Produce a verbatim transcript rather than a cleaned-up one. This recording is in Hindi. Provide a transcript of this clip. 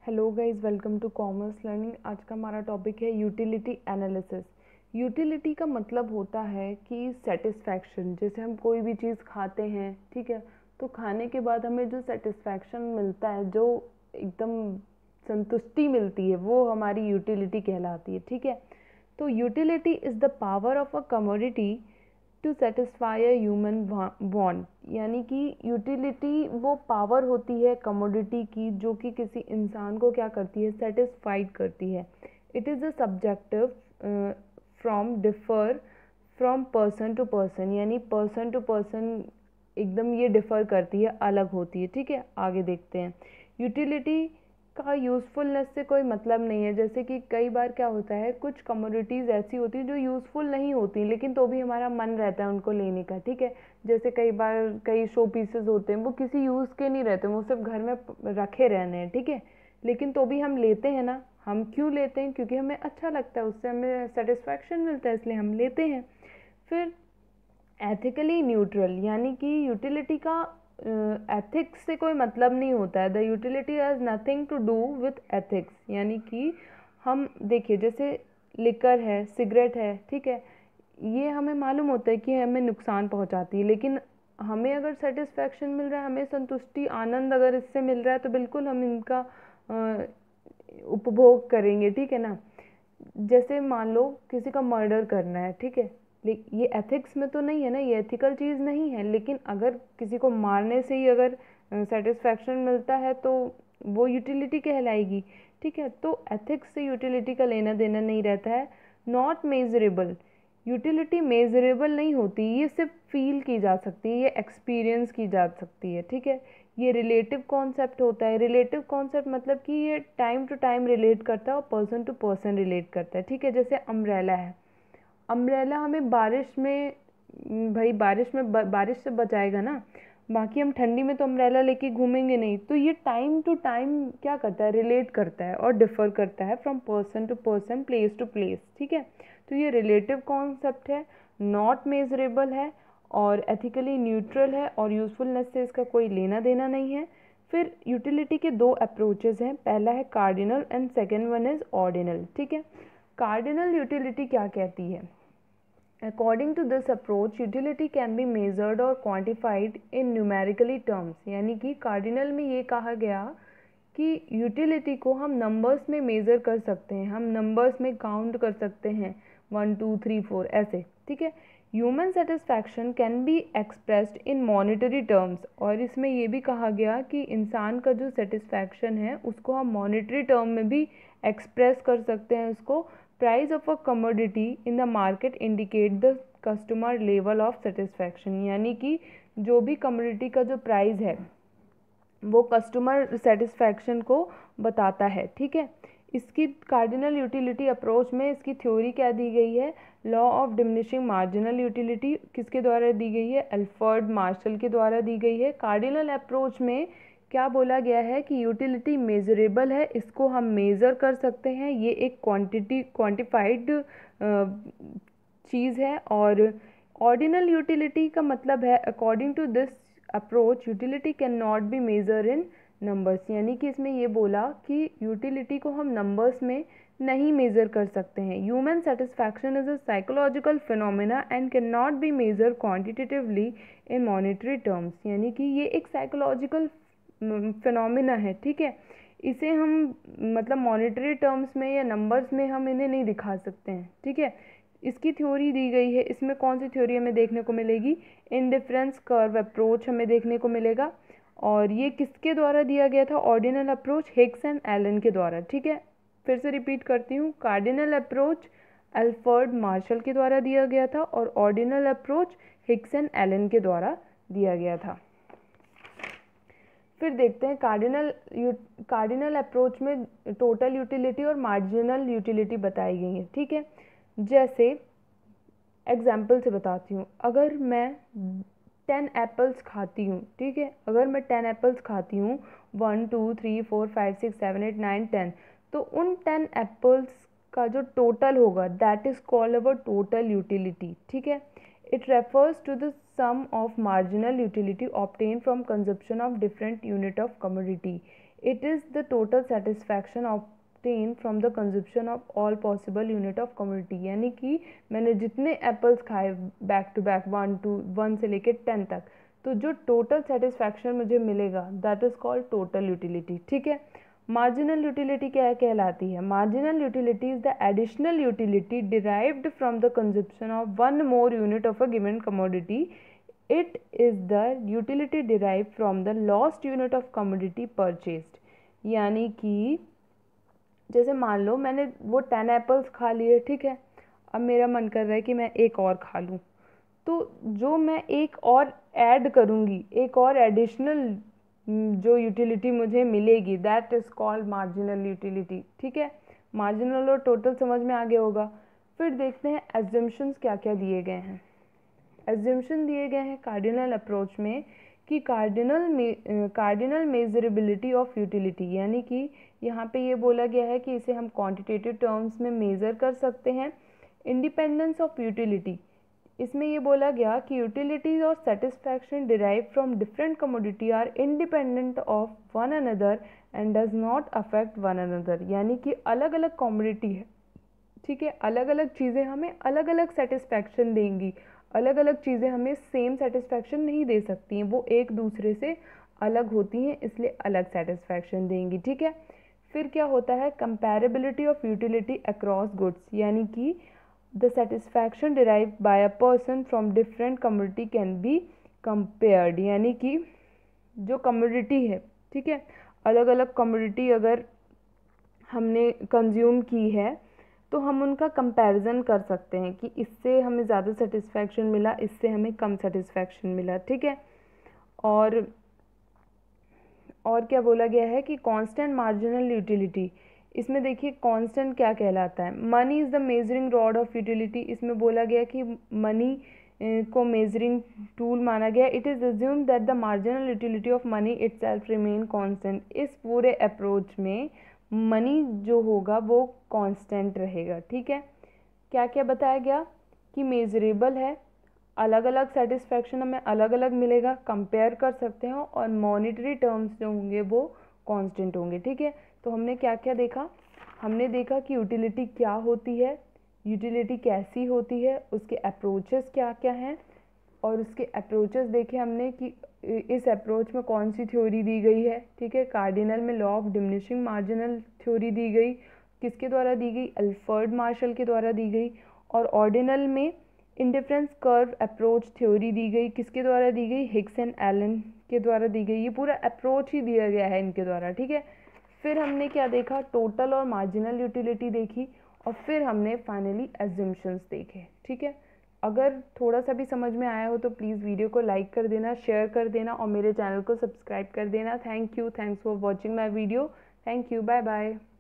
Hello guys, welcome to commerce learning. आज का हमारा टॉपिक है यूटिलिटी एनालिसिस। यूटिलिटी का मतलब होता है कि सेटिस्फैक्शन। जैसे हम कोई भी चीज़ खाते हैं, ठीक है, तो खाने के बाद हमें जो सेटिस्फैक्शन मिलता है, जो एकदम संतुष्टि मिलती है, वो हमारी यूटिलिटी कहलाती है। ठीक है, तो utility is the power of a commodity to satisfy a human want. यानी कि यूटिलिटी वो पावर होती है कमोडिटी की, जो कि किसी इंसान को क्या करती है, सेटिस्फाइड करती है। It is a subjective from differ from person to person, यानी पर्सन टू पर्सन एकदम ये डिफ़र करती है, अलग होती है। ठीक है, आगे देखते हैं। यूटिलिटी का यूज़फुलनेस से कोई मतलब नहीं है। जैसे कि कई बार क्या होता है, कुछ कमोडिटीज़ ऐसी होती हैं जो यूज़फुल नहीं होती, लेकिन तो भी हमारा मन रहता है उनको लेने का। ठीक है, जैसे कई बार कई शो पीसेस होते हैं, वो किसी यूज़ के नहीं रहते, वो सिर्फ घर में रखे रहने हैं। ठीक है, लेकिन तो भी हम लेते हैं ना। हम क्यों लेते हैं? क्योंकि हमें अच्छा लगता है, उससे हमें सेटिस्फैक्शन मिलता है, इसलिए हम लेते हैं। फिर एथिकली न्यूट्रल, यानी कि यूटिलिटी का एथिक्स uh, से कोई मतलब नहीं होता है। The utility has nothing to do with ethics. यानी कि हम देखिए, जैसे लिकर है, सिगरेट है, ठीक है, ये हमें मालूम होता है कि हमें नुकसान पहुंचाती है, लेकिन हमें अगर सेटिस्फैक्शन मिल रहा है, हमें संतुष्टि, आनंद अगर इससे मिल रहा है, तो बिल्कुल हम इनका uh, उपभोग करेंगे। ठीक है ना। जैसे मान लो किसी का मर्डर करना है, ठीक है, लेकिन ये एथिक्स में तो नहीं है ना, ये एथिकल चीज़ नहीं है, लेकिन अगर किसी को मारने से ही अगर सेटिस्फैक्शन मिलता है तो वो यूटिलिटी कहलाएगी। ठीक है, तो एथिक्स से यूटिलिटी का लेना देना नहीं रहता है। नॉट मेजरेबल, यूटिलिटी मेजरेबल नहीं होती, ये सिर्फ फील की जा सकती है, ये एक्सपीरियंस की जा सकती है। ठीक है, ये रिलेटिव कॉन्सेप्ट होता है। रिलेटिव कॉन्सेप्ट मतलब कि ये टाइम टू टाइम रिलेट करता है और पर्सन टू पर्सन रिलेट करता है। ठीक है, जैसे अम्ब्रेला है। अम्ब्रेला हमें बारिश में, भाई बारिश में बारिश से बचाएगा ना, बाकी हम ठंडी में तो अम्ब्रेला लेके घूमेंगे नहीं। तो ये टाइम टू टाइम क्या करता है, रिलेट करता है और डिफर करता है from person to person, place to place. ठीक है, तो ये रिलेटिव कॉन्सेप्ट है, नॉट मेजरेबल है और एथिकली न्यूट्रल है और यूजफुलनेस से इसका कोई लेना देना नहीं है। फिर यूटिलिटी के दो अप्रोचेस हैं, पहला है cardinal and second one is ordinal. ठीक है, कार्डिनल यूटिलिटी क्या कहती है? According to this approach, utility can be measured or quantified in numerically terms। यानी कि कार्डिनल में ये कहा गया कि यूटिलिटी को हम नंबर्स में मेज़र कर सकते हैं, हम नंबर्स में काउंट कर सकते हैं, वन टू थ्री फोर ऐसे। ठीक है, human satisfaction can be expressed in monetary terms. और इसमें ये भी कहा गया कि इंसान का जो सेटिस्फैक्शन है उसको हम मॉनिटरी टर्म में भी एक्सप्रेस कर सकते हैं। उसको price of a commodity in the market indicate the customer level of satisfaction. यानी कि जो भी कमोडिटी का जो प्राइस है वो कस्टमर सेटिस्फैक्शन को बताता है। ठीक है, इसकी कार्डिनल यूटिलिटी अप्रोच में इसकी थ्योरी क्या दी गई है? Law of diminishing marginal utility किसके द्वारा दी गई है? अल्फ्रेड मार्शल के द्वारा दी गई है। कार्डिनल अप्रोच में क्या बोला गया है कि यूटिलिटी मेजरेबल है, इसको हम मेज़र कर सकते हैं, ये एक क्वांटिटी क्वांटिफाइड चीज़ है। और ऑर्डिनल यूटिलिटी का मतलब है, according to this approach utility can not be measure in numbers. यानी कि इसमें ये बोला कि यूटिलिटी को हम नंबर्स में नहीं मेज़र कर सकते हैं। Human satisfaction is a psychological phenomena and can not be measure quantitatively in monetary terms. यानी कि ये एक साइकोलॉजिकल फिनोमिना है। ठीक है, इसे हम मतलब मॉनेटरी टर्म्स में या नंबर्स में हम इन्हें नहीं दिखा सकते हैं। ठीक है, इसकी थ्योरी दी गई है। इसमें कौन सी थ्योरी हमें देखने को मिलेगी? इंडिफरेंस कर्व अप्रोच हमें देखने को मिलेगा। और ये किसके द्वारा दिया गया था? Ordinal approach Hicks and Allen के द्वारा। ठीक है, फिर से रिपीट करती हूँ, कार्डिनल अप्रोच अल्फ्रेड मार्शल के द्वारा दिया गया था और ordinal approach Hicks and Allen के द्वारा दिया गया था। फिर देखते हैं कार्डिनल कार्डिनल अप्रोच में टोटल यूटिलिटी और मार्जिनल यूटिलिटी बताई गई है। ठीक है, जैसे एग्जाम्पल से बताती हूँ, अगर मैं टेन एप्पल्स खाती हूँ, ठीक है, अगर मैं टेन एप्पल्स खाती हूँ, one two three four five six seven eight nine ten, तो उन टेन एप्पल्स का जो टोटल होगा that is called our total utility. ठीक है, it refers to the sum of marginal utility obtain from consumption of different unit of commodity. It is the total satisfaction obtain from the consumption of all possible unit of community, यानी कि मैंने जितने एप्पल्स खाए back to back one two one से लेके टेन तक, तो जो टोटल सेटिस्फैक्शन मुझे मिलेगा that is called total utility. ठीक है। मार्जिनल यूटिलिटी क्या कहलाती है? Marginal utility is the additional utility derived from the consumption of one more unit of a given commodity. It is the utility derive from the lost unit of commodity purchased, यानी कि जैसे मान लो मैंने वो टेन एप्पल्स खा लिए, ठीक है, अब मेरा मन कर रहा है कि मैं एक और खा लूँ, तो जो मैं एक और ऐड करूँगी, एक और एडिशनल जो यूटिलिटी मुझे मिलेगी that is called marginal utility. ठीक है। मार्जिनल और टोटल समझ में आ गया होगा। फिर देखते हैं एजम्पशंस क्या क्या दिए गए हैं। एजम्पशन दिए गए हैं कार्डिनल अप्रोच में कि cardinal cardinal measurability of utility, यानी कि यहाँ पे ये बोला गया है कि इसे हम क्वांटिटेटिव टर्म्स में मेज़र कर सकते हैं। इंडिपेंडेंस ऑफ यूटिलिटी, इसमें ये बोला गया कि यूटिलिटीज और satisfaction derive from different commodity are independent of one another and does not affect one another, यानी कि अलग अलग कमोडिटी है, ठीक है, अलग अलग चीज़ें हमें अलग अलग सेटिस्फैक्शन देंगी, अलग अलग चीज़ें हमें सेम सेटिस्फैक्शन नहीं दे सकती हैं, वो एक दूसरे से अलग होती हैं, इसलिए अलग सेटिस्फैक्शन देंगी। ठीक है। फिर क्या होता है? Comparability of utility across goods, यानी कि the satisfaction derived by a person from different commodity can be compared, यानी कि जो commodity है, ठीक है, अलग अलग commodity अगर हमने कंज्यूम की है तो हम उनका कंपैरिजन कर सकते हैं कि इससे हमें ज़्यादा सेटिस्फैक्शन मिला, इससे हमें कम सेटिस्फैक्शन मिला। ठीक है। और और क्या बोला गया है कि कांस्टेंट मार्जिनल यूटिलिटी, इसमें देखिए कांस्टेंट क्या कहलाता है? Money is the measuring rod of utility, इसमें बोला गया कि मनी को मेजरिंग टूल माना गया। It is assume that the marginal utility of money itself remain constant, इस पूरे अप्रोच में मनी जो होगा वो कांस्टेंट रहेगा। ठीक है। क्या क्या बताया गया कि मेजरेबल है, अलग अलग सेटिस्फैक्शन हमें अलग अलग मिलेगा, कंपेयर कर सकते हैं, और मॉनिटरी टर्म्स जो होंगे वो कांस्टेंट होंगे। ठीक है। तो हमने क्या क्या देखा? हमने देखा कि यूटिलिटी क्या होती है, यूटिलिटी कैसी होती है, उसके अप्रोचेस क्या क्या हैं, और उसके अप्रोचेस देखे हमने कि इस अप्रोच में कौन सी थ्योरी दी गई है। ठीक है। कार्डिनल में law of diminishing marginal theory दी गई, किसके द्वारा दी गई? अल्फ्रेड मार्शल के द्वारा दी गई। और ऑर्डिनल में इंडिफरेंस कर्व अप्रोच थ्योरी दी गई, किसके द्वारा दी गई? हिग्स एंड एलन के द्वारा दी गई। ये पूरा अप्रोच ही दिया गया है इनके द्वारा। ठीक है। फिर हमने क्या देखा? टोटल और मार्जिनल यूटिलिटी देखी, और फिर हमने फाइनली एजम्पशंस देखे। ठीक है। अगर थोड़ा सा भी समझ में आया हो तो प्लीज़ वीडियो को लाइक कर देना, शेयर कर देना, और मेरे चैनल को सब्सक्राइब कर देना। Thank you, thanks for watching my video. Thank you, bye bye.